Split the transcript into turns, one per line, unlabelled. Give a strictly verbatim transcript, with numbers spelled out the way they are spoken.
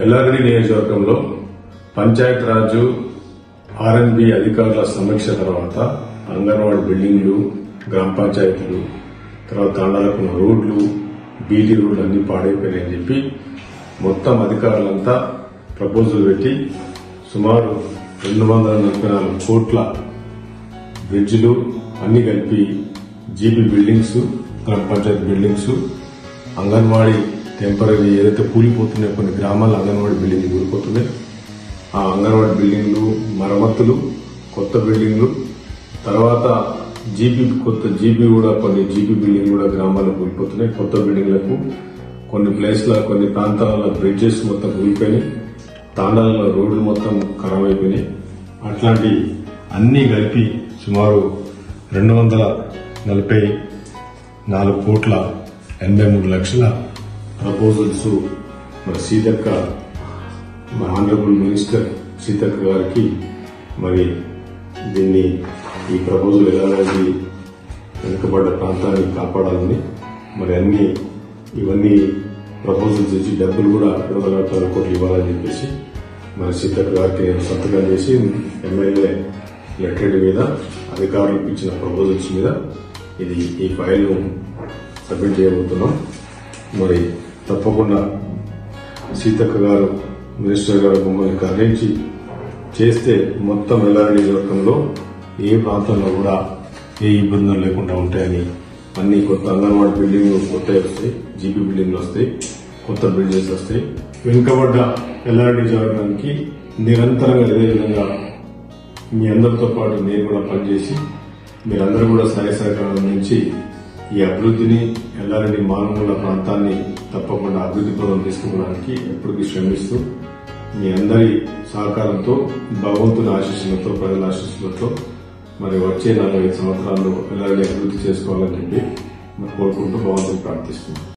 ఎల్లారెడ్డి నియోజకవర్గంలో పంచాయత్ రాజు ఆర్ఎండ్బి అధికారుల సమీక్ష తర్వాత అంగన్వాడీ బిల్డింగ్లు, గ్రామ పంచాయతీలు, తర్వాత తండాలకు రోడ్లు, బీటీ రోడ్లు అన్ని పాడైపోయినాయని చెప్పి మొత్తం అధికారులంతా ప్రపోజల్ పెట్టి సుమారు రెండు వందల నలభై నాలుగు కోట్ల బ్రిడ్జిలు అన్ని కలిపి జీబీ బిల్డింగ్స్, గ్రామ పంచాయతీ బిల్డింగ్స్, అంగన్వాడీ టెంపరీ ఏదైతే కూలిపోతున్నాయో కొన్ని గ్రామాల అంగన్వాడీ బిల్డింగ్లు కూలిపోతున్నాయి, ఆ అంగన్వాడీ బిల్డింగ్లు మరమ్మతులు, కొత్త బిల్డింగ్లు, తర్వాత జీబీ కొత్త జీబీ కూడా కొన్ని జీబీ బిల్డింగ్ కూడా గ్రామాల్లో కూలిపోతున్నాయి. కొత్త బిల్డింగ్లకు కొన్ని ప్లేస్ల కొన్ని ప్రాంతాలలో బ్రిడ్జెస్ మొత్తం కూలిపోయినాయి, తాండాలలో రోడ్లు మొత్తం ఖరాబ్ అయిపోయినాయి. అట్లాంటి అన్ని కలిపి సుమారు రెండు వందల నలభై నాలుగు కోట్ల ఎనభై మూడు లక్షల ప్రపోజల్స్ మరి సీతక్క ఆనరబుల్ మినిస్టర్ సీతక్క గారికి మరి దీన్ని ఈ ప్రపోజల్ ఎలాంటి వెనుకబడ్డ ప్రాంతాన్ని కాపాడాలని మరి అన్ని ఇవన్నీ ప్రపోజల్స్ ఇచ్చి డబ్బులు కూడా రెండు వందల నలభై నాలుగు కోట్లు ఇవ్వాలని చెప్పేసి మరి సీతక్క గారికి సంతకం చేసి ఎమ్మెల్యే లెటర్ మీద అధికారులకు ఇచ్చిన ప్రపోజల్స్ మీద ఇది ఈ ఫైల్ను సబ్మిట్ చేయబోతున్నాం. మరి తప్పకుండా సీతక్క గారు మినిస్టర్ గారు మమ్మల్ని కర్ణించి చేస్తే మొత్తం ఎల్లారెడ్డి నియోజకవర్గంలో ఏ ప్రాంతంలో కూడా ఏ ఇబ్బందులు లేకుండా ఉంటాయని అన్ని కొత్త అంగన్వాడీ బిల్డింగ్లు కొత్తవి వస్తాయి, జీపీ బిల్డింగ్లు వస్తాయి, కొత్త బ్రిడ్జెస్ వస్తాయి. వెనుకబడ్డ ఎల్లారెడ్డి నియోజకవర్గానికి నిరంతరంగా ఇదే విధంగా మీ అందరితో పాటు నేను కూడా పనిచేసి మీరందరూ కూడా సహాయ సహకారాల నుంచి ఈ అభివృద్ధిని ఎల్లారెడ్డి మానవుల ప్రాంతాన్ని తప్పకుండా అభివృద్ధి పదం తీసుకోవడానికి ఎప్పటికీ శ్రమిస్తూ మీ అందరి సహకారంతో భగవంతుని ఆశీస్సులతో ప్రజల ఆశీస్సులతో మరి వచ్చే నలభై ఐదు సంవత్సరాల్లో ఎల్లారెడ్డి అభివృద్ధి చేసుకోవాలని చెప్పి కోరుకుంటూ భగవంతుని ప్రార్థిస్తున్నాం.